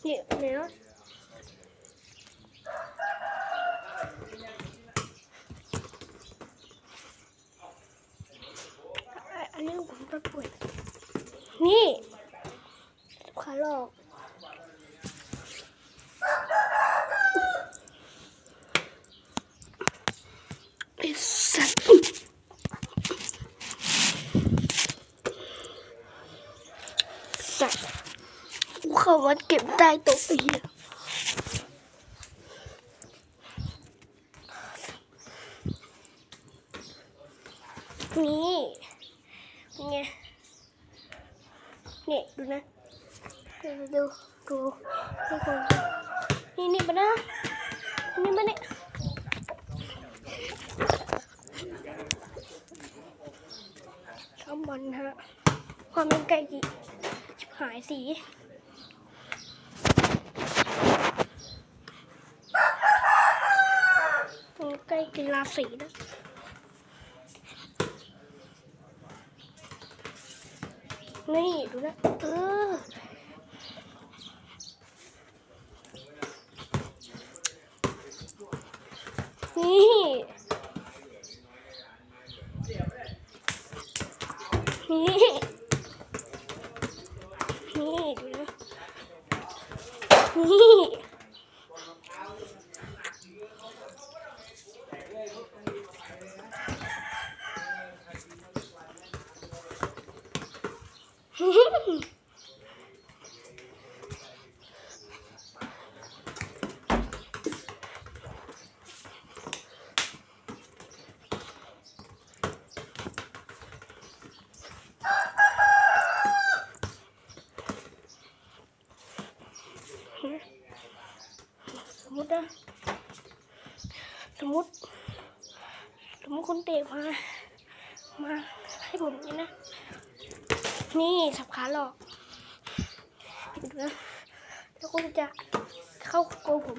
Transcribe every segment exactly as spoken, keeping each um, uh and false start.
นี่เนื้ออันนี้ผมจะป่วยนี่ขาหลอกไอ้สัตว์สัตว์กูเข้ามาเก็บได้ตัวเองนี่ไงเนี่ยดูนะดูดูดูทุกคนนี่นี่ปะนะนี่ปะเนี่ยชอบบอลฮะความเป็นไก่กี่หายสีไก่กินลาสีนะนี่ดูนะเออนี่นี่นี่ดูนะนี่สมมตินะสมมติสมมติคนเตะมามาให้ผมนี่นะนี่สับขาหลอกดูนะแล้วคุณจะเข้าโกผม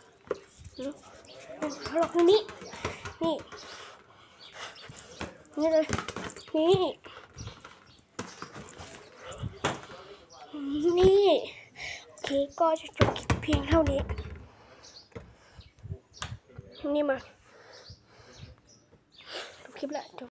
ขาหลอกนี่นี่นี่เลยนี่นี่โอเคก็จะจบเพียงเท่านี้นี่มาจบคลิปแล้วจบ